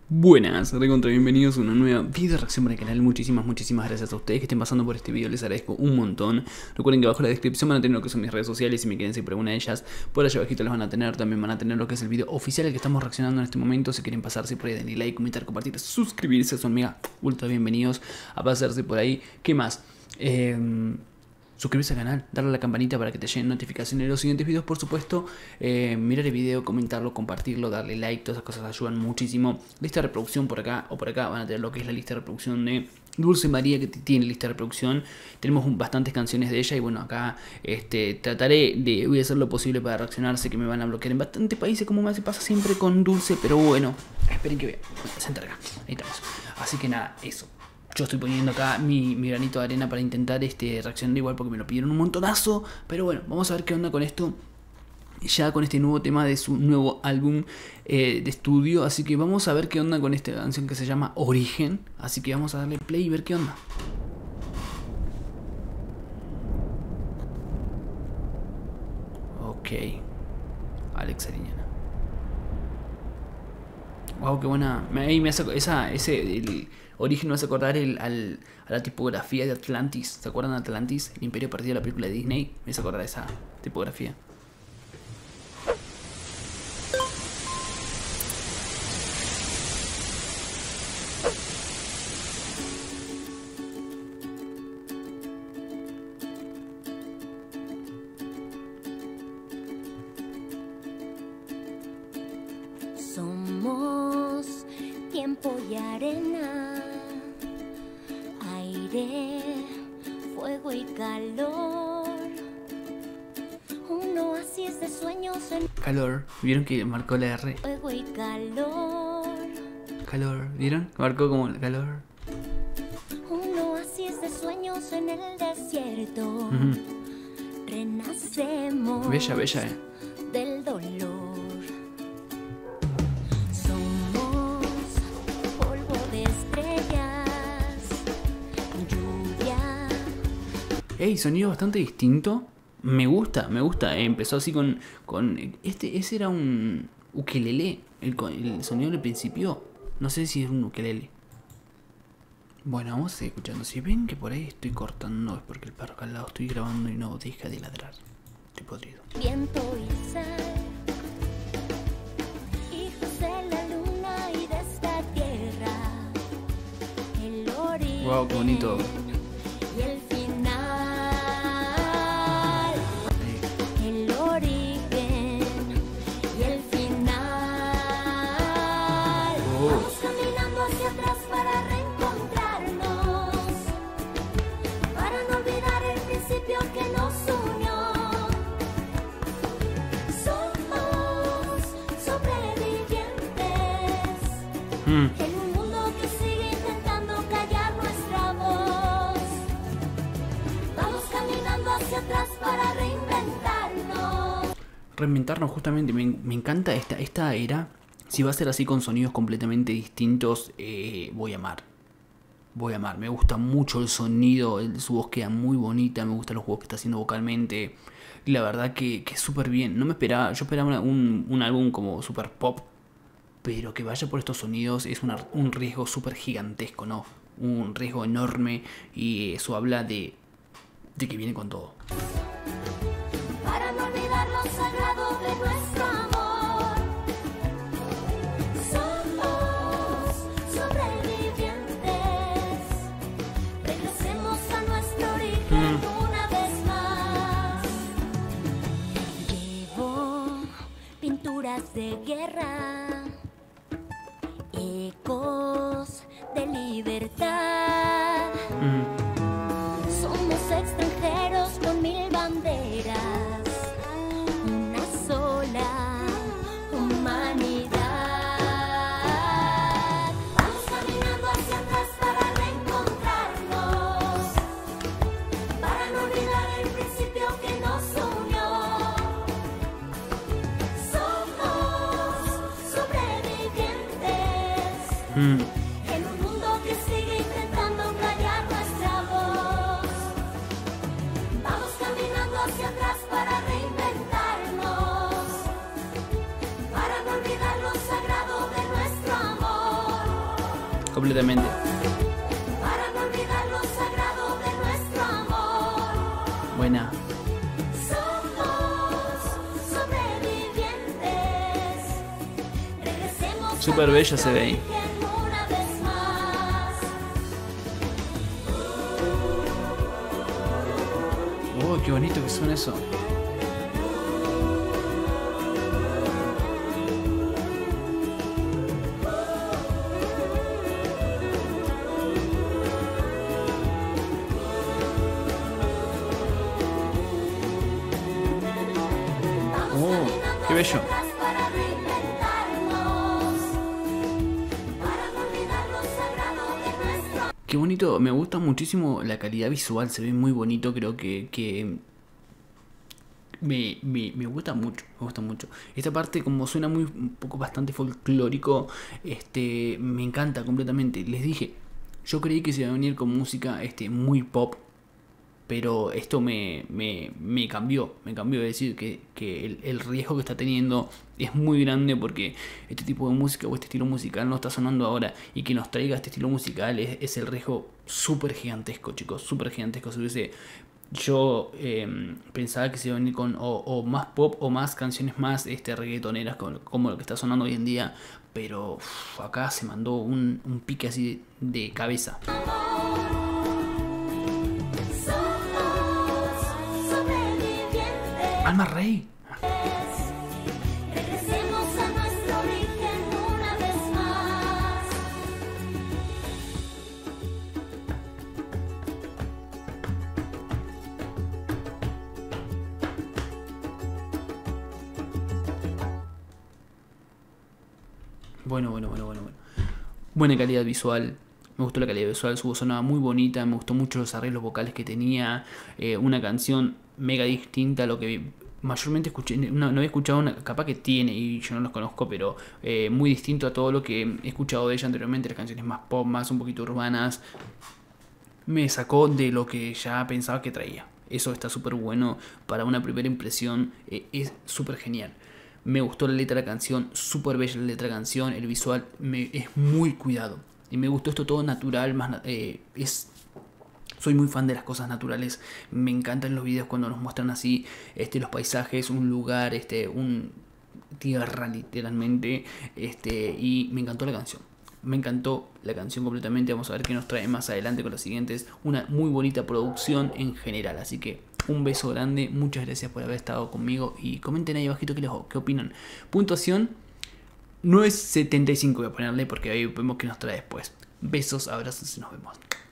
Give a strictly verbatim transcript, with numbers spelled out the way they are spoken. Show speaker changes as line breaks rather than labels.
Buenas, recontra bienvenidos a una nueva video reacción para el canal. Muchísimas, muchísimas gracias a ustedes que estén pasando por este video, les agradezco un montón. Recuerden que abajo en la descripción van a tener lo que son mis redes sociales, si me quieren seguir por alguna de ellas, por allá abajito las van a tener. También van a tener lo que es el video oficial al que estamos reaccionando en este momento. Si quieren pasarse por ahí, denle like, comentar, compartir, suscribirse, son mega ultra bienvenidos a pasarse por ahí. ¿Qué más? Eh... Suscribirse al canal, darle a la campanita para que te lleguen notificaciones de los siguientes videos, por supuesto. Eh, mirar el video, comentarlo, compartirlo, darle like, todas esas cosas ayudan muchísimo. Lista de reproducción por acá o por acá van a tener lo que es la lista de reproducción de Dulce María, que tiene lista de reproducción. Tenemos un, bastantes canciones de ella y bueno, acá este, trataré de, voy a hacer lo posible para reaccionar. Sé que me van a bloquear en bastantes países como me pasa siempre con Dulce, pero bueno, esperen que vea, sentar acá, ahí estamos. Así que nada, eso. Yo estoy poniendo acá mi, mi granito de arena para intentar este, reaccionar igual porque me lo pidieron un montonazo. Pero bueno, vamos a ver qué onda con esto. Ya con este nuevo tema de su nuevo álbum eh, de estudio. Así que vamos a ver qué onda con esta canción que se llama Origen. Así que vamos a darle play y ver qué onda. Ok. Alex Ariñana. Wow, qué buena. Ahí me hace esa, ese... El, Origen me hace acordar el, al, a la tipografía de Atlantis. ¿Se acuerdan de Atlantis? El Imperio Perdido, la película de Disney. Me hace acordar esa tipografía.
Somos tiempo y arena, aire, fuego y calor, un oasis de sueños en
calor, ¿vieron que marcó la R?
Fuego y calor,
calor, ¿vieron? Marcó como calor.
Un oasis de sueños en el desierto.
Uh-huh.
Renacemos.
Bella, bella, eh.
Del dolor.
Ey, sonido bastante distinto. Me gusta, me gusta. Empezó así con, con... Este, ese era un ukelele. El, el sonido del principio. No sé si es un ukelele. Bueno, vamos a seguir escuchando. Si ven que por ahí estoy cortando, es porque el perro acá al lado estoy grabando y no deja de ladrar. Estoy podrido.
Viento y sal, hijos de la luna y de esta tierra. El origen.
Wow, qué bonito.
Y el en un mundo que sigue intentando callar nuestra voz, vamos caminando hacia atrás para reinventarnos.
Reinventarnos, justamente, me, me encanta esta, esta era. Si va a ser así con sonidos completamente distintos, eh, voy a amar. Voy a amar, me gusta mucho el sonido, el, su voz queda muy bonita, me gustan los juegos que está haciendo vocalmente. Y la verdad que, que súper bien, no me esperaba, yo esperaba una, un, un álbum como super pop. Pero que vaya por estos sonidos es una, un riesgo súper gigantesco, ¿no? Un riesgo enorme y eso habla de, de que viene con todo.
Para no olvidar lo sagrado de nuestro amor, somos sobrevivientes. Regresemos a nuestro origen mm. una vez más. Llevo pinturas de guerra, ecos de libertad. Mm. Somos extranjeros con mil banderas, una sola humanidad. Vamos caminando hacia atrás para reencontrarnos, para no olvidar el principio que nos unió. Somos sobrevivientes. Mm. En un mundo que sigue intentando callar nuestra voz, vamos caminando hacia atrás para reinventarnos, para no olvidar lo sagrado de nuestro amor.
completamente.
para no olvidar lo sagrado de nuestro amor.
Buena.
Somos sobrevivientes. Regresemos
Súper
a
bella se ve ahí.
nuestro origen una vez más.
Oh, qué bonito que suena eso. Oh, qué bello.
Para reinventarnos, para no olvidar lo sagrado de nuestro.
Qué bonito, me gusta muchísimo la calidad visual, se ve muy bonito, creo que, que me, me, me gusta mucho, me gusta mucho. Esta parte como suena muy un poco bastante folclórico, este, me encanta completamente. Les dije, yo creí que se iba a venir con música este, muy pop, pero esto me, me, me cambió, me cambió de decir que, que el, el riesgo que está teniendo es muy grande porque este tipo de música o este estilo musical no está sonando ahora y que nos traiga este estilo musical es, es el riesgo súper gigantesco, chicos, súper gigantesco. Si hubiese, yo eh, pensaba que se iba a venir con o, o más pop o más canciones más este, reggaetoneras como, como lo que está sonando hoy en día, pero uf, acá se mandó un, un pique así de, de cabeza.
Sobrevivientes.
Alma Rey.
Regresemos a nuestro origen una vez más.
Bueno, bueno, bueno, bueno, bueno. Buena calidad visual. Me gustó la calidad visual, su voz sonaba muy bonita, me gustó mucho los arreglos vocales que tenía. Eh, una canción mega distinta a lo que mayormente escuché. No, no había escuchado una, capaz que tiene y yo no los conozco, pero eh, muy distinto a todo lo que he escuchado de ella anteriormente. Las canciones más pop, más un poquito urbanas. Me sacó de lo que ya pensaba que traía. Eso está súper bueno para una primera impresión. Eh, es súper genial. Me gustó la letra de la canción, súper bella la letra de la canción. El visual me, es muy cuidado. Y me gustó esto todo natural, más eh, es... Soy muy fan de las cosas naturales. Me encantan los videos cuando nos muestran así este, los paisajes, un lugar, este, un tierra literalmente. Este, y me encantó la canción. Me encantó la canción completamente. Vamos a ver qué nos trae más adelante con los siguientes. Una muy bonita producción en general. Así que un beso grande. Muchas gracias por haber estado conmigo. Y comenten ahí abajito qué, les, qué opinan. Puntuación nueve setenta y cinco voy a ponerle porque ahí vemos que nos trae después. Besos, abrazos y nos vemos.